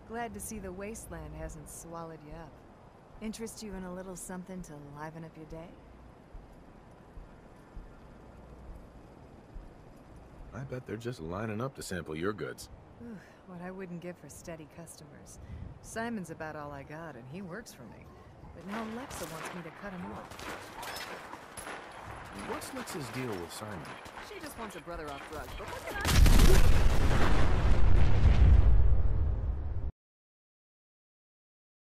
Glad to see the wasteland hasn't swallowed you up. Interest you in a little something to liven up your day? I bet they're just lining up to sample your goods. Ooh, what I wouldn't give for steady customers. Simon's about all I got, and he works for me. But now Lexa wants me to cut him off. What's Lex's deal with Simon? She just wants a brother off drugs, but what can I...